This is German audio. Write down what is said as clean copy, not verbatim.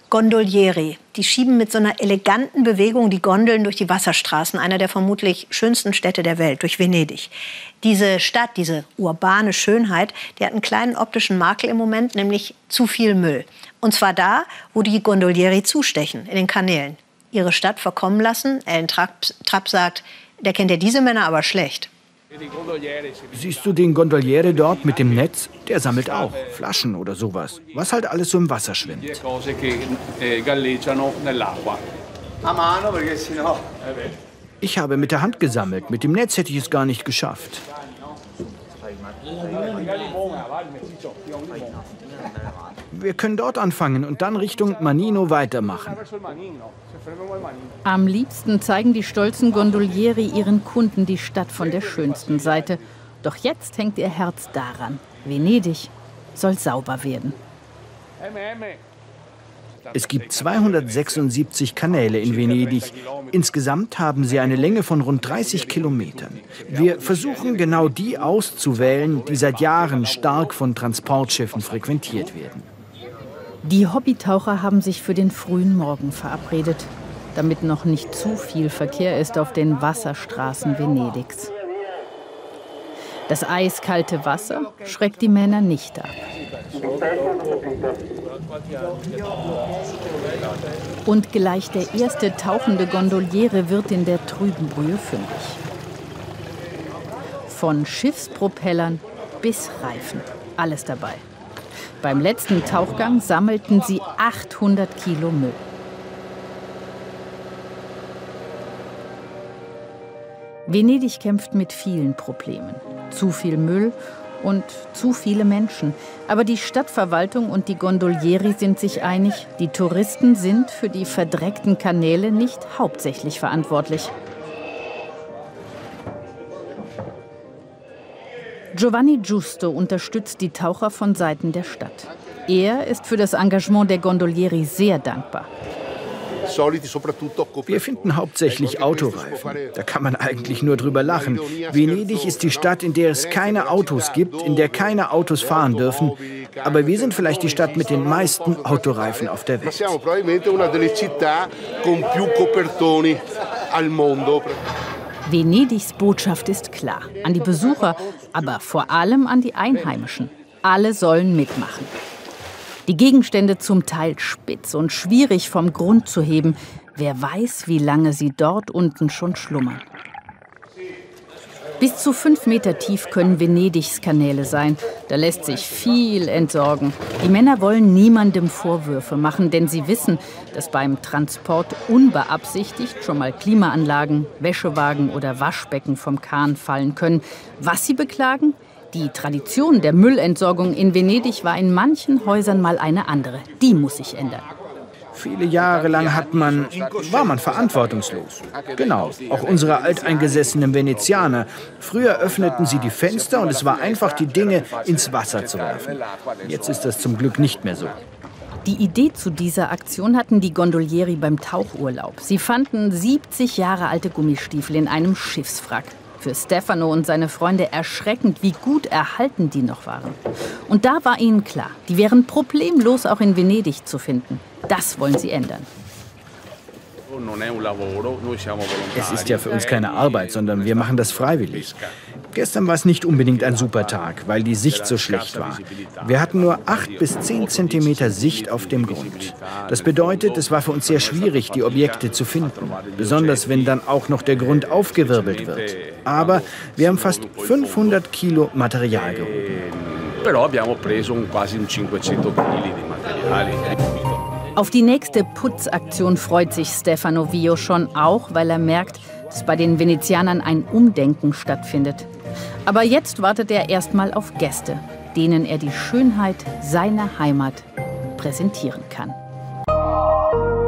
Gondolieri. Die schieben mit so einer eleganten Bewegung die Gondeln durch die Wasserstraßen einer der vermutlich schönsten Städte der Welt, durch Venedig. Diese Stadt, diese urbane Schönheit, die hat einen kleinen optischen Makel im Moment, nämlich zu viel Müll. Und zwar da, wo die Gondolieri zustechen, in den Kanälen. Ihre Stadt verkommen lassen. Alan Trapp sagt, der kennt ja diese Männer aber schlecht. Siehst du den Gondoliere dort mit dem Netz? Der sammelt auch Flaschen oder sowas, was halt alles so im Wasser schwimmt. Ich habe mit der Hand gesammelt. Mit dem Netz hätte ich es gar nicht geschafft. Wir können dort anfangen und dann Richtung Manino weitermachen. Am liebsten zeigen die stolzen Gondolieri ihren Kunden die Stadt von der schönsten Seite. Doch jetzt hängt ihr Herz daran. Venedig soll sauber werden. Es gibt 276 Kanäle in Venedig. Insgesamt haben sie eine Länge von rund 30 Kilometern. Wir versuchen genau die auszuwählen, die seit Jahren stark von Transportschiffen frequentiert werden. Die Hobbytaucher haben sich für den frühen Morgen verabredet, damit noch nicht zu viel Verkehr ist auf den Wasserstraßen Venedigs. Das eiskalte Wasser schreckt die Männer nicht ab. Und gleich der erste tauchende Gondoliere wird in der trüben Brühe fündig. Von Schiffspropellern bis Reifen, alles dabei. Beim letzten Tauchgang sammelten sie 800 Kilo Müll. Venedig kämpft mit vielen Problemen. Zu viel Müll und zu viele Menschen. Aber die Stadtverwaltung und die Gondolieri sind sich einig, die Touristen sind für die verdreckten Kanäle nicht hauptsächlich verantwortlich. Giovanni Giusto unterstützt die Taucher von Seiten der Stadt. Er ist für das Engagement der Gondolieri sehr dankbar. Wir finden hauptsächlich Autoreifen. Da kann man eigentlich nur drüber lachen. Venedig ist die Stadt, in der es keine Autos gibt, in der keine Autos fahren dürfen. Aber wir sind vielleicht die Stadt mit den meisten Autoreifen auf der Welt. Venedigs Botschaft ist klar. An die Besucher, aber vor allem an die Einheimischen. Alle sollen mitmachen. Die Gegenstände zum Teil spitz und schwierig vom Grund zu heben. Wer weiß, wie lange sie dort unten schon schlummern. Bis zu 5 Meter tief können Venedigs Kanäle sein. Da lässt sich viel entsorgen. Die Männer wollen niemandem Vorwürfe machen, denn sie wissen, dass beim Transport unbeabsichtigt schon mal Klimaanlagen, Wäschewagen oder Waschbecken vom Kahn fallen können. Was sie beklagen? Die Tradition der Müllentsorgung in Venedig war in manchen Häusern mal eine andere. Die muss sich ändern. Viele Jahre lang war man verantwortungslos. Genau, auch unsere alteingesessenen Venezianer. Früher öffneten sie die Fenster und es war einfach, die Dinge ins Wasser zu werfen. Jetzt ist das zum Glück nicht mehr so. Die Idee zu dieser Aktion hatten die Gondolieri beim Tauchurlaub. Sie fanden 70 Jahre alte Gummistiefel in einem Schiffswrack. Für Stefano und seine Freunde erschreckend, wie gut erhalten die noch waren. Und da war ihnen klar, die wären problemlos auch in Venedig zu finden. Das wollen sie ändern. Es ist ja für uns keine Arbeit, sondern wir machen das freiwillig. Gestern war es nicht unbedingt ein super Tag, weil die Sicht so schlecht war. Wir hatten nur 8 bis 10 Zentimeter Sicht auf dem Grund. Das bedeutet, es war für uns sehr schwierig, die Objekte zu finden. Besonders, wenn dann auch noch der Grund aufgewirbelt wird. Aber wir haben fast 500 Kilo Material gehoben. Auf die nächste Putzaktion freut sich Stefano Vio schon auch, weil er merkt, dass bei den Venezianern ein Umdenken stattfindet. Aber jetzt wartet er erstmal auf Gäste, denen er die Schönheit seiner Heimat präsentieren kann.